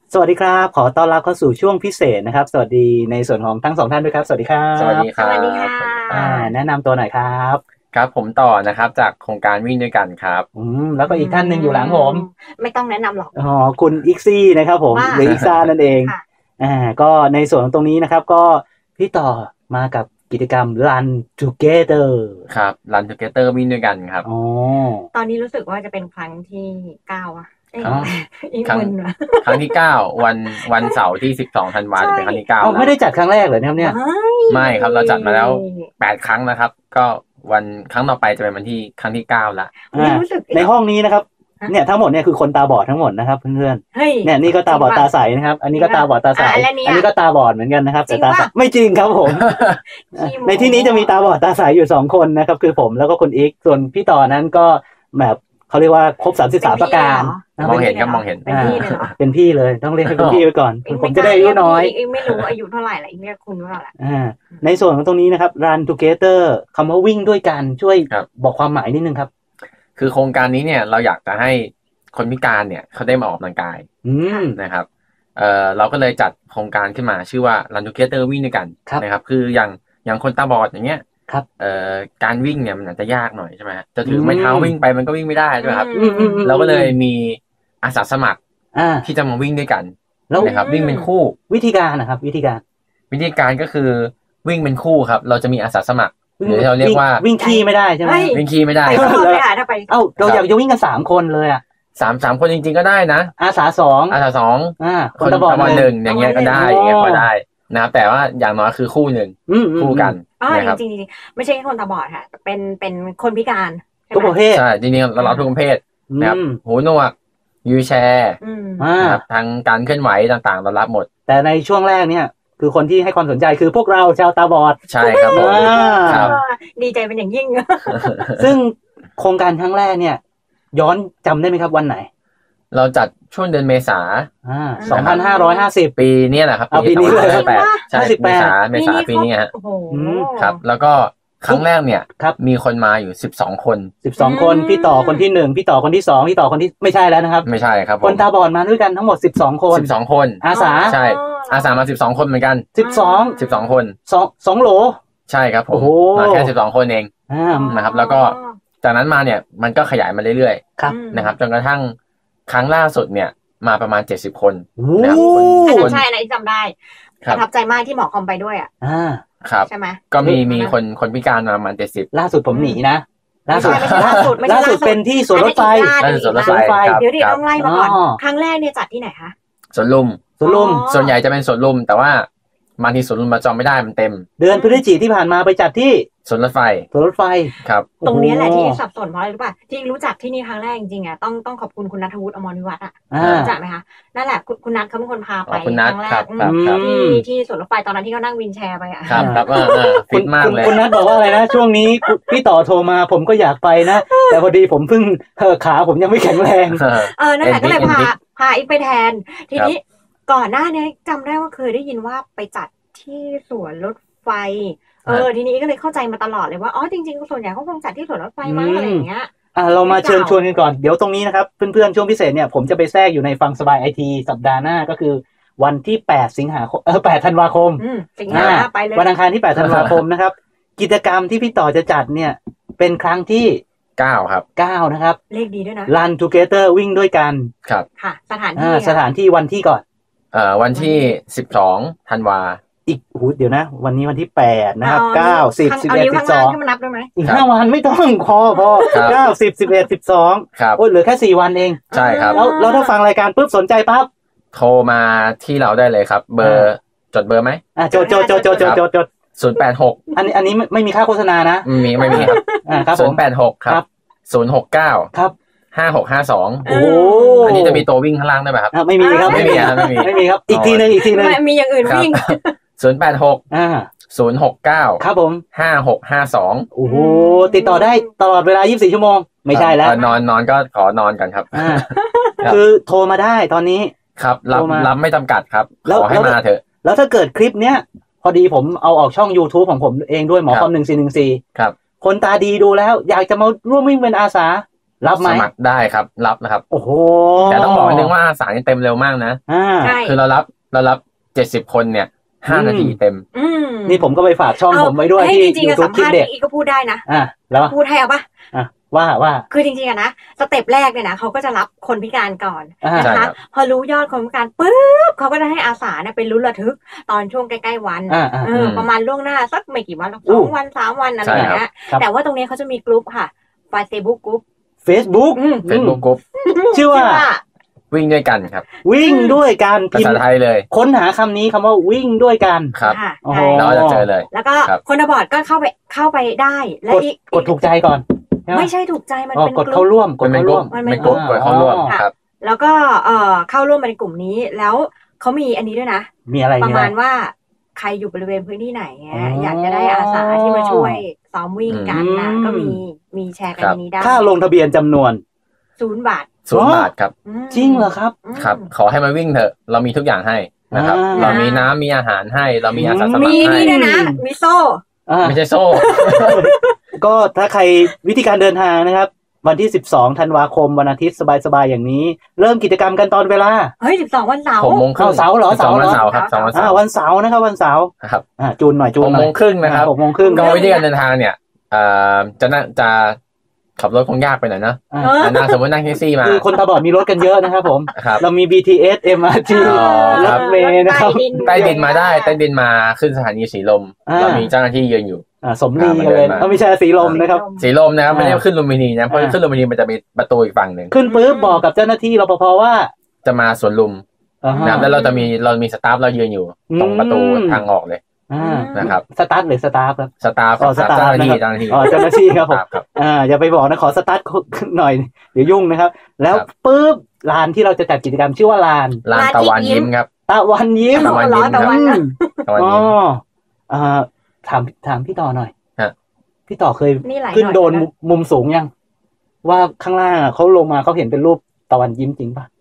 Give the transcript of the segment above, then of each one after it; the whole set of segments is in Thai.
สวัสดีครับขอต้อนรับเข้าสู่ช่วงพิเศษนะครับสวัสดีในส่วนของทั้ง2ท่านด้วยครับสวัสดีครับสวัสดีคสรับวัสดีค่ะแนะนำตัวหน่อยครับครับผมต่อนะครับจากโครงการวิ่งด้วยกันครับแล้วก็อีกท่านหนึ่งอยู่หลังผมไม่ต้องแนะนำหรอกคุณอิกซี่นะครับผมหรืออิกซ่านั่นเองก็ในส่วนของตรงนี้นะครับก็พี่ต่อมากับกิจกรรม Run Together ครับ Run Together วิ่งด้วยกันครับตอนนี้รู้สึกว่าจะเป็นครั้งที่9อ่ะอีกครั้งวันนะครั้งที่9วันเสาร์ที่12ธันวาคมเป็นครั้งที่9แล้วไม่ได้จัดครั้งแรกเหรอเนี่ยไม่ครับเราจัดมาแล้ว8ครั้งนะครับก็วันครั้งต่อไปจะเป็นวันที่ครั้งที่9ละในห้องนี้นะครับเนี่ยทั้งหมดเนี่ยคือคนตาบอดทั้งหมดนะครับเพื่อนๆเนี่ยนี่ก็ตาบอดตาใสนะครับอันนี้ก็ตาบอดตาใสอันนี้ก็ตาบอดเหมือนกันนะครับแต่ตาใสไม่จริงครับผม ในที่นี้จะมีตาบอดตาใสอยู่2คนนะครับคือผมแล้วก็คุณอีกส่วนพี่ต่อนั้นก็แบบเขาเรียกว่าครบ33ประการมองเห็นครับมองเห็นเป็นพี่เลยต้องเรียกให้เป็นพี่ไว้ก่อนผมจะได้อายุน้อยไม่รู้อายุเท่าไหร่ละอีกเรียกคุณว่าละในส่วนของตรงนี้นะครับ Run Together คำว่าวิ่งด้วยกันช่วยบอกความหมายนิดนึงครับคือโครงการนี้เนี่ยเราอยากจะให้คนพิการเนี่ยเขาได้มาออกกำลังกายนะครับเราก็เลยจัดโครงการขึ้นมาชื่อว่า Run Together วิ่งด้วยกันนะครับคืออย่างคนตาบอดอย่างเงี้ยการวิ่งเนี่ยมันอาจจะยากหน่อยใช่ไหมจะถือไม้เท้าวิ่งไปมันก็วิ่งไม่ได้ใช่ไหมครับเราก็เลยมีอาสาสมัครที่จะมาวิ่งด้วยกันนะครับวิ่งเป็นคู่วิธีการนะครับวิธีการก็คือวิ่งเป็นคู่ครับเราจะมีอาสาสมัครหรือเราเรียกว่าวิ่งขี่ไม่ได้ใช่ไหมวิ่งขี่ไม่ได้เราอยากจะวิ่งกัน3คนเลยอ่ะ 3คนจริงๆก็ได้นะอาสา2 คนตาบอด1อย่างเงี้ยก็ได้อย่างเงี้ยก็ได้นะครับแต่ว่าอย่างน้อยคือคู่หนึ่งคู่กันนะครับจริงๆไม่ใช่แค่คนตาบอดค่ะเป็นคนพิการทุกประเภทใช่จริงๆเราทุกประเภทนะครับหูหนวกวีลแชร์ทางการเคลื่อนไหวต่างๆเรารับหมดแต่ในช่วงแรกเนี่ยคือคนที่ให้ความสนใจคือพวกเราชาวตาบอดใช่ครับผมดีใจเป็นอย่างยิ่งซึ่งโครงการครั้งแรกเนี่ยย้อนจำได้ไหมครับวันไหนเราจัดช่วงเดือนเมษา 2550 ปีนี้แหละครับปีนี้เลยใช่เมษาปีนี้ฮะครับแล้วก็ครั้งแรกเนี่ยมีคนมาอยู่12คนพี่ต่อคนที่1พี่ต่อคนที่2พี่ต่อคนที่ไม่ใช่แล้วนะครับไม่ใช่ครับคนตาบอดมาด้วยกันทั้งหมด12คนอาสาใช่อาสามา12คนเหมือนกัน12คน 2โหลใช่ครับผมมาแค่12คนเองนะครับแล้วก็จากนั้นมาเนี่ยมันก็ขยายมาเรื่อยๆนะครับจนกระทั่งครั้งล่าสุดเนี่ยมาประมาณ70คนนะครับใช่นะจำได้ประทับใจมากที่หมอคอมไปด้วยอ่ะครับใช่ไหมก็มีคนพิการมาประมาณ70 ล่าสุดผมหนีนะล่าสุดเป็นที่สวนรถไฟเดี๋ยวต้องไล่มาก่อนครั้งแรกเนี่ยจัดที่ไหนคะสวนลุมส่วนใหญ่จะเป็นสวนลุมแต่ว่าบางทีสวนลุมมาจองไม่ได้มันเต็มเดือนพฤศจิกายนที่ผ่านมาไปจัดที่สวนรถไฟครับตรงนี้แหละที่สับสนเพราะอะไรรู้ป่ะที่รู้จักที่นี่ครั้งแรกจริงๆอ่ะต้องขอบคุณคุณณัฐวุฒิอมรวิวัฒน์อ่ะรู้จักไหมคะนั่นแหละคุณนัทเขาเป็นคนพาไปครั้งแรกที่สวนรถไฟตอนนั้นที่เขานั่งวินแชร์ไปอ่ะครับฟิตมากเลยคุณนัทบอกว่าอะไรนะช่วงนี้พี่ต่อโทรมาผมก็อยากไปนะแต่พอดีผมเพิ่งขาผมยังไม่แข็งแรงนั่นแหละก็เลยพาอีกไปแทนทีนี้ก่อนหน้านี้จำได้ว่าเคยได้ยินว่าไปจัดที่สวนรถไฟทีนี้ก็เลยเข้าใจมาตลอดเลยว่าอ๋อจริงๆส่วนใหญ่เขาคงจัดที่สวนรถไฟมั้งอะไรอย่างเงี้ยเรามาเชิญชวนกันก่อนเดี๋ยวตรงนี้นะครับเพื่อนๆช่วงพิเศษเนี่ยผมจะไปแทรกอยู่ในฟังสบายไอทีสัปดาห์หน้าก็คือวันที่8สิงหาคม8ธันวาคมสิงหาไปเลยวันอังคารที่8ธันวาคมนะครับกิจกรรมที่พี่ต่อจะจัดเนี่ยเป็นครั้งที่ 9ครับ 9นะครับเลขดีด้วยนะ Run Together วิ่งด้วยกันครับค่ะสถานที่วันที่ก่อนวันที่12ธันวาอีกเดี๋ยวนะวันนี้วันที่8นะครับ9 10 11 12 ให้มันนับได้ไหมอีก5วันไม่ต้องพอ9 10 11 12 ครับเหลือแค่4วันเองใช่ครับแล้วถ้าฟังรายการปุ๊บสนใจปั๊บโทรมาที่เราได้เลยครับเบอร์จดเบอร์ไหมจด 086 อันนี้ไม่มีค่าโฆษณานะไม่มีครับ086ครับ069 ครับ 5652 โอ้อันนี้จะมีตัววิ่งข้างล่างได้ไหมครับไม่มีครับไม่มีครับอีกทีนึงมีอย่างอื่นวิ่ง 086 069 ครับผม 5652 โอ้โหติดต่อได้ตลอดเวลา24ชั่วโมงไม่ใช่แล้วนอนก็ขอนอนกันครับคือโทรมาได้ตอนนี้ครับรับไม่จำกัดครับขอให้มาเถอะแล้วถ้าเกิดคลิปเนี้ยพอดีผมเอาออกช่อง YouTube ของผมเองด้วยหมอคอม1414 ครับคนตาดีดูแล้วอยากจะมาร่วมวิ่งเป็นอาสารับไหมสมัครได้ครับรับนะครับโอ้โหแต่ต้องบอกนึงว่าอาสานี่เต็มเร็วมากนะคือเรารับ70 คนเนี่ย5 นาทีเต็มนี่ผมก็ไปฝากช่องผมไว้ด้วยที่ YouTube คิดเด็กอีกก็พูดได้นะแล้วพูดให้เอาปะว่าคือจริงๆนะสเต็ปแรกเนี่ยนะเขาก็จะรับคนพิการก่อนนะคะพอรู้ยอดคนพิการปุ๊บเขาก็จะให้อาสาเนี่ยเป็นลุ้นระทึกตอนช่วงใกล้ๆวันประมาณล่วงหน้าสักไม่กี่วัน2 วัน 3 วันอะไรอย่างเงี้ยแต่ว่าตรงนี้เขาจะมีกลุ่มค่ะFacebook กลุ่ม Facebook กลุ่มชื่อว่าวิ่งด้วยกันครับวิ่งด้วยกันภาษาไทยเลยค้นหาคำนี้คำว่าวิ่งด้วยกันครับเราจะเจอเลยแล้วก็คนตาบอดก็เข้าไปได้และกดถูกใจก่อนไม่ใช่ถูกใจมันเป็นกดเข้าร่วมกดเข้าร่วมครับแล้วก็เข้าร่วมในกลุ่มนี้แล้วเขามีอันนี้ด้วยนะมีอะไรประมาณว่าใครอยู่บริเวณพื้นที่ไหนอยากจะได้อาสาที่มาช่วยซ้อมวิ่งกันนะก็มีแชร์กันในนี้ได้ค่าลงทะเบียนจำนวน 0 บาทครับจริงเหรอครับครับขอให้มาวิ่งเถอะเรามีทุกอย่างให้นะครับเรามีน้ำมีอาหารให้เรามีอาสาสมัครให้มีนี่ด้วยนะมีโซ่ไม่ใช่โซ่ก็ถ้าใครวิธีการเดินทางนะครับวันที่12 ธันวาคมวันอาทิตย์สบายๆอย่างนี้เริ่มกิจกรรมกันตอนเวลา 12 วันเสาร์ 6 โมงครึ่งเสาร์เหรอเสาร์วันเสาร์ครับวันเสาร์นะครับวันเสาร์ครับจูนหน่อย 6 โมงครึ่งนะครับ 6 โมงครึ่งก็วิธีการเดินทางเนี่ยจะขับรถคงยากไปหน่อยนะสมมตินั่งแท็กซี่มาคือคนตาบอดมีรถกันเยอะนะครับผมเรามี BTS MRT รถเมล์นะครับใต้ดินมาได้ใต้ดินมาขึ้นสถานีสีลมเรามีเจ้าหน้าที่ยืนอยู่สมรีกันเลยไม่ใช่สีลมนะครับสีลมนะครับไม่ได้ขึ้นลุมพินีนะเพราะขึ้นลุมพินีมันจะมีประตูอีกฝั่งหนึ่งขึ้นปุ๊บบอกกับเจ้าหน้าที่รปภว่าจะมาสวนลุมแล้วเรามีสตาฟเรายืนอยู่ตรงประตูทางออกเลยนะครับสตาร์ทหรือสตาฟครับสตาฟเจ้าหน้าที่เจ้าหน้าที่ครับผมอย่าไปบอกนะขอสตาร์ทหน่อยเดี๋ยวยุ่งนะครับแล้วปุ๊บลานที่เราจะจัดกิจกรรมชื่อว่าลานตะวันยิ้มครับตะวันยิ้มถามพี่ต่อหน่อยพี่ต่อเคยขึ้นโดนมุมสูงยังว่าข้างล่างเขาลงมาเขาเห็นเป็นรูปตะวันยิ้มจริงป่ะ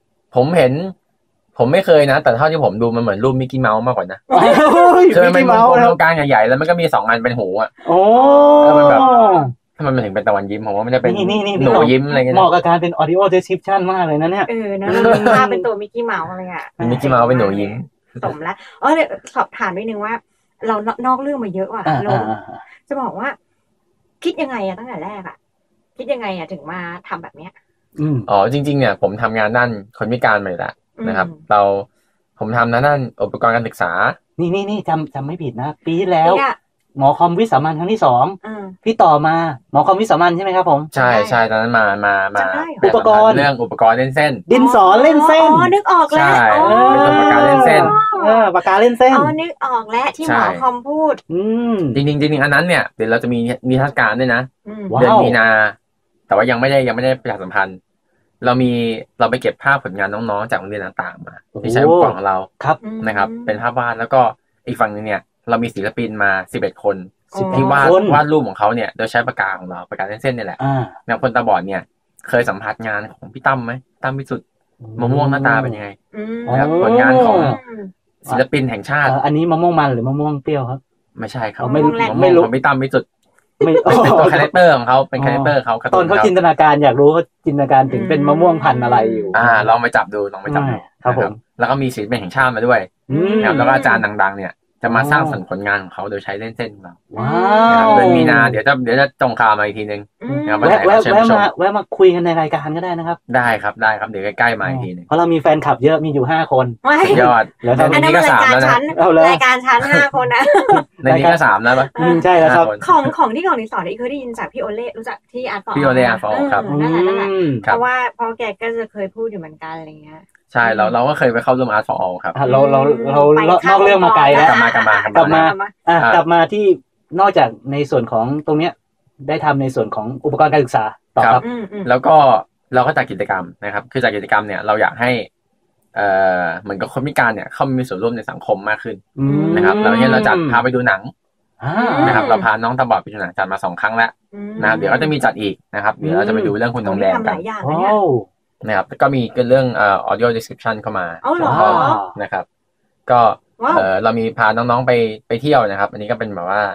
ผมไม่เคยนะแต่เท่าที่ผมดูมันเหมือนรูปมิกกี้เมาส์มากกว่านะคือมันเป็นวงกลมกลางใหญ่ๆแล้วมันก็มี2 อันเป็นหูอ่ะแล้วมันแบบถ้ามันถึงเป็นตะวันยิ้มผมว่ามันจะเป็นหนูยิ้มอะไรเงี้ยเหมาะกับการเป็น audio description มากเลยนะเนี่ยนะภาพเป็นตัวมิกกี้เมาส์อะไรอ่ะมิกกี้เมาส์เป็นหนูยิ้มสมแล้วเนี่ยสอบถามนิดนึงว่าเรานอกเรื่องมาเยอะว่ะเราจะบอกว่าคิดยังไงอะตั้งแต่แรกอะคิดยังไงอะถึงมาทำแบบเนี้ยจริงๆเนี่ยผมทำงานด้านคนพิการมาแล้วนะครับผมทำด้านอุปกรณ์การศึกษานี่จำไม่ผิดนะปีที่แล้วหมอคอมวิสามัญครั้งที่2พี่ต่อมาหมอคอมวิสามัญใช่ไหมครับผมใช่ตอนนั้นมาอุปกรณ์เรื่องอุปกรณ์เล่นเส้นดินสอเล่นเส้นนึกออกแล้วใช่เป็นปากกาเล่นเส้นปากกาเล่นเส้นนึกออกแล้วที่หมอคอมพูดจริงอันนั้นเนี่ยเดี๋ยวเราจะมีนิทรรศการด้วยนะเดือนมีนาแต่ว่ายังไม่ได้ประชาสัมพันธ์เราไปเก็บภาพผลงานน้องๆจากโรงเรียนต่างๆมาที่ใช้อุปกรณ์ของเรานะครับเป็นภาพวาดแล้วก็อีกฝั่งนึงเนี่ยเรามีศิลปินมา11 คนที่วาดรูปของเขาเนี่ยโดยใช้ปากกาของเราปากกาเส้นนี่แหละแนวคนตาบอดเนี่ยเคยสัมผัสงานของพี่ตั้มไหมตั้มวิสุทธิ์มะม่วงหน้าตาเป็นยังไงนะครับผลงานของศิลปินแห่งชาติอันนี้มะม่วงมันหรือมะม่วงเปรี้ยวครับไม่ใช่ครับมะม่วงของพี่ตั้มวิสุทธิ์เป็นตัวคาแรคเตอร์ของเขาเป็นคาแรคเตอร์เขาตอนเขาจินตนาการอยากรู้เขาจินตนาการถึงเป็นมะม่วงพันธุ์อะไรอยู่ลองไปจับดูครับผมแล้วก็มีศิลปินแห่งชาติมาด้วยนะครับแล้วก็อาจารย์ดังๆเนี่ยจะมาสร้างสรรค์ผลงานของเขาโดยใช้เล่นเส้นของเราเดือนมีนาเดี๋ยวจะจงข่าวมาอีกทีนึงแวะมาคุยกันในรายการก็ได้นะครับได้ครับเดี๋ยวใกล้ๆมาอีกทีนึงเพราะเรามีแฟนคลับเยอะมีอยู่5 คนยอดแล้วตอนนี้ก็3แล้วนะรายการชั้น5 คนนะในนี้ก็3แล้วป่ะใช่แล้วครับของที่สอนเคยได้ยินจากพี่โอเล่รู้จักที่อาร์ตฟอร์พี่โอเล่อาร์ตฟอร์ครับนั่นแหละเพราะว่าพอแกก็จะเคยพูดอยู่เหมือนกันอะไรเงี้ยใช่เราก็เคยไปเข้าร่วมอาร์ตฟอร์ออลครับเรานอกเรื่องมาไกลแล้วกลับมาที่นอกจากในส่วนของตรงเนี้ยได้ทำในส่วนของอุปกรณ์การศึกษาต่อครับแล้วก็เราก็จัดกิจกรรมนะครับคือจัดกิจกรรมเนี่ยเราอยากให้เหมือนกับคนพิการเนี่ยเข้ามีส่วนร่วมในสังคมมากขึ้นนะครับแล้วเนี่ยเราจัดพาไปดูหนังนะครับเราพาน้องตาบอดไปดูหนังจัดมา2 ครั้งแล้วนะครับเดี๋ยวก็จะมีจัดอีกนะครับเดี๋ยวเราจะไปดูเรื่องคุณทองแดงกันนะครับก็มีเรื่องaudio description เข้ามานะครับก็เรามีพาน้องๆไปเที่ยวนะครับอันนี้ก็เป็นแบบว่าพ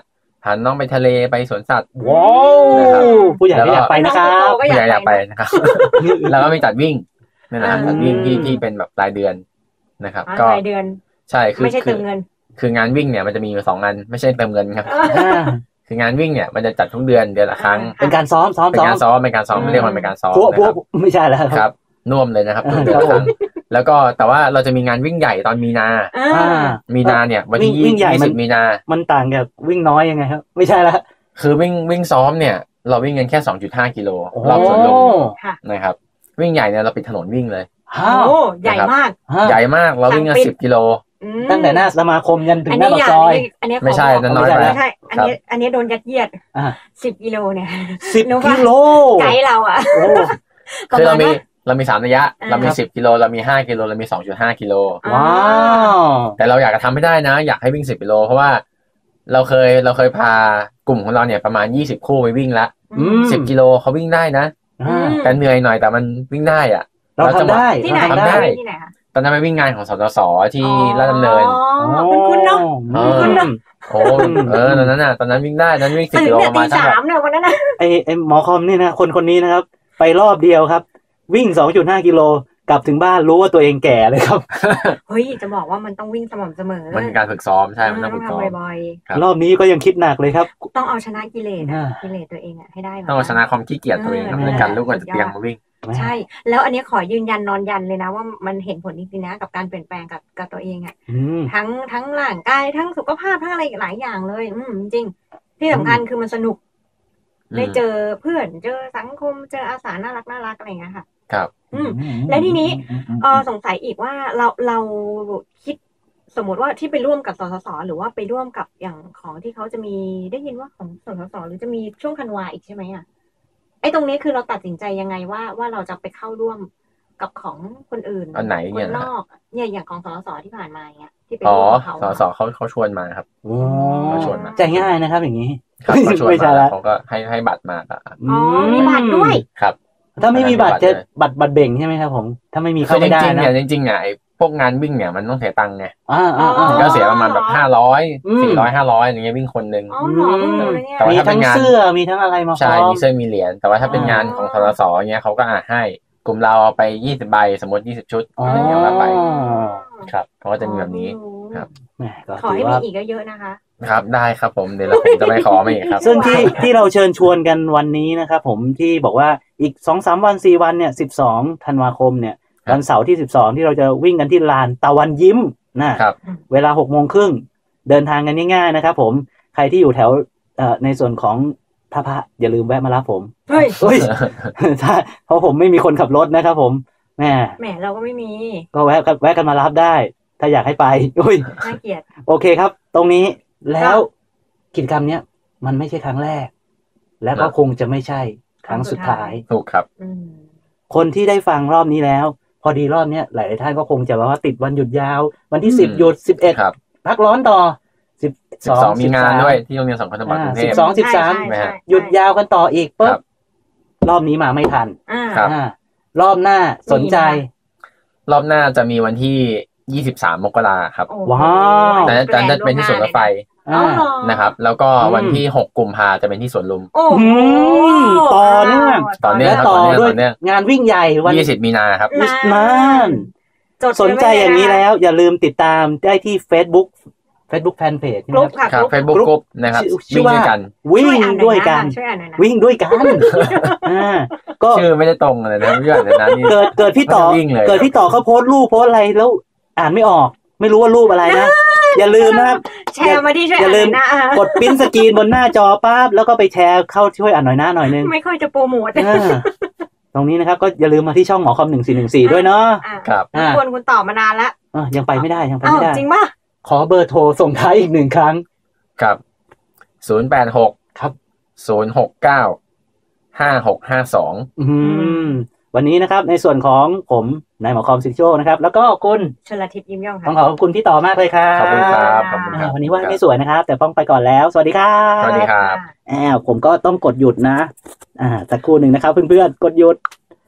พาน้องไปทะเลไปสวนสัตว์ว้าวผู้ใหญ่ก็อยากไปนะครับผู้ใหญ่อยากไปนะครับแล้วก็มีจัดวิ่งนี่นะครับจัดวิ่งที่เป็นแบบรายเดือนนะครับก็รายเดือนใช่ไม่ใช่เติมเงินคืองานวิ่งเนี่ยมันจะมีอยู่2 งานไม่ใช่เติมเงินครับคืองานวิ่งเนี่ยมันจะจัดทุกเดือนละครั้งเป็นการซ้อมเป็นการซ้อมไม่เรียกว่าเป็นการซ้อมนะครับไม่ใช่แล้วครับน่วมเลยนะครับทุกเดือนละครั้งแล้วก็แต่ว่าเราจะมีงานวิ่งใหญ่ตอนมีนาเนี่ยวันที่20 มีนามันต่างกับวิ่งน้อยยังไงครับไม่ใช่แล้วคือวิ่งซ้อมเนี่ยเราวิ่งกันแค่ 2.5 กิโลรอบสวนลุมนะครับวิ่งใหญ่เนี่ยเราปิดถนนวิ่งเลยโอ้ใหญ่มากเราวิ่งกัน10 กิโลตั้งแต่หน้าสมาคมยันถึงหน้าปากซอยไม่ใช่นั่นน้อยไปใช่อันนี้โดนยัดเยียด10 กิโลเนี่ย 10 กิโลไกด์เราอ่ะคือเรามี3 ระยะเรามี10 กิโลเรามี5 กิโลเรามี 2.5 กิโลว้าวแต่เราอยากจะทำให้ได้นะอยากให้วิ่ง10 กิโลเพราะว่าเราเคยพากลุ่มของเราเนี่ยประมาณ20 คู่ไปวิ่งละ10 กิโลเขาวิ่งได้นะแต่เหนื่อยหน่อยแต่มันวิ่งได้อ่ะเราทำได้ที่ไหนที่ไหนคะตอนนั้นไปวิ่งงานของสสที่ลาดดำเนินคุณเนาะคุณเนาะโอ้ตอนนั้นวิ่งได้นั้นวิ่ง10 กิโลประมาณ 3เนี่ยวันนั้นนะไอหมอคอมนี่นะคนนี้นะครับไปรอบเดียวครับวิ่ง 2.5 กิโลกลับถึงบ้านรู้ว่าตัวเองแก่เลยครับเฮ้ยจะบอกว่ามันต้องวิ่งสม่ำเสมอมันการฝึกซ้อมใช่มันต้องฝึกซ้อมบ่อยๆรอบนี้ก็ยังคิดหนักเลยครับต้องเอาชนะกิเลสตัวเองให้ได้ต้องเอาชนะความขี้เกียจตัวเองในการลุกจากเตียงมาวิ่งใช่แล้วอันนี้ขอยืนยันนอนยันเลยนะว่ามันเห็นผลจริงๆนะกับการเปลี่ยนแปลงกับตัวเองอ่ะทั้งร่างกายทั้งสุขภาพทั้งอะไรหลายอย่างเลยจริงที่สำคัญคือมันสนุกได้เจอเพื่อนเจอสังคมเจออาสาน่ารักอะไรอย่างเงี้ยค่ะครับและทีนี้สงสัยอีกว่าเราคิดสมมติว่าที่ไปร่วมกับสสสหรือว่าไปร่วมกับอย่างของที่เขาจะมีได้ยินว่าของสสสหรือจะมีช่วงธันวาอีกใช่ไหมอ่ะไอ้ตรงนี้คือเราตัดสินใจยังไงว่าเราจะไปเข้าร่วมกับของคนอื่นอันไหนคนนอกเนี่ยอย่างของสสสที่ผ่านมาเงี้ยที่ไปร่วมกับเขาสสเขาชวนมาครับเขาชวนมาใจง่ายนะครับอย่างนี้เขาชวนมาเขาก็ให้บัตรมามีบัตรด้วยครับถ้าไม่มีบัตรจะบัตรเบ่งใช่ไหมครับผมถ้าไม่มีเข้าไม่ได้นะจริงไอ้พวกงานวิ่งเนี่ยมันต้องเสียตังค์ไงก็เสียประมาณแบบ500 400 500อย่างเงี้ยวิ่งคนนึงแต่ว่าถ้าเป็นงานเสื้อมีทั้งอะไรมาใช่มีเสื้อมีเหรียญแต่ว่าถ้าเป็นงานของสสสเงี้ยเขาก็ให้กลุ่มเราเอาไป20 ใบสมมติ20 ชุดอะไรอย่างเงี้ยมาไปครับเขาก็จะมีแบบนี้ครับขอให้มีอีกเยอะๆนะคะครับได้ครับผมเดี๋ยวผมจะไปขอมาอีกครับซึ่งที่เราเชิญชวนกันวันนี้นะครับผมที่บอกว่าอีก 2-3 วัน 4 วันเนี่ย12 ธันวาคมเนี่ยวันเสาร์ที่12ที่เราจะวิ่งกันที่ลานตะวันยิ้มนะครับเวลา 6:30 น.เดินทางกันง่ายๆนะครับผมใครที่อยู่แถวในส่วนของท่าพระอย่าลืมแวะมารับผมเฮ้ยใช่เพราะผมไม่มีคนขับรถนะครับผมแหมเราก็ไม่มีก็แวะกันมารับได้ถ้าอยากให้ไปน่าเกลียดโอเคครับตรงนี้แล้วกิจกรรมเนี้ยมันไม่ใช่ครั้งแรกและก็คงจะไม่ใช่ครั้งสุดท้ายถูกครับคนที่ได้ฟังรอบนี้แล้วพอดีรอบนี้หลายท่านก็คงจะว่าติดวันหยุดยาววันที่10หยุด11พักร้อนต่อ 12มีงานด้วยที่โรงเรียนสังคมจังหวัดกรุงเทพ 12 13หยุดยาวกันต่ออีกปุ๊บรอบนี้มาไม่ทันรอบหน้าสนใจรอบหน้าจะมีวันที่23 มกราครับว้าวแต่จะเป็นที่สวนรถไฟนะครับแล้วก็วันที่6 กุมภาจะเป็นที่สวนลุมต่อเนื่องครับต่อเนื่องงานวิ่งใหญ่วัน 20 มีนาครับนั่นสนใจอย่างนี้แล้วอย่าลืมติดตามได้ที่ Facebook Fanpage นะครับ Facebook กลุ่มนะครับวิ่งด้วยกันวิ่งด้วยกันก็ชื่อไม่ได้ตรงเลยนะเรื่องนั้นนี่เกิดพี่ต่อเขาโพสต์รูปโพสต์อะไรแล้วอ่านไม่ออกไม่รู้ว่ารูปอะไรนะอย่าลืมนะครับแชร์มาที่ช่วยอย่าลืมกดพิมพ์สกรีนบนหน้าจอปั๊บแล้วก็ไปแชร์เข้าช่วยอ่านหน่อยนึงไม่ค่อยจะโปรโมทตรงนี้นะครับก็อย่าลืมมาที่ช่องหมอคอม1414ด้วยเนาะครับคุณตอบมานานแล้วยังไปไม่ได้จริงป่ะขอเบอร์โทรส่งท้ายอีก1 ครั้งครับ086 ครับ 069 5652 วันนี้นะครับในส่วนของผมนายหมอคอมซิโชนะครับแล้วก็คุณชลทิพย์ยิ้มย่องค่ะต้องขอบคุณพี่ต่อมากเลยครับขอบคุณครับวันนี้ว่าไม่สวยนะครับแต่ต้องไปก่อนแล้วสวัสดีครับสวัสดีครับผมก็ต้องกดหยุดนะสักครู่หนึ่งนะครับเพื่อนๆกดหยุด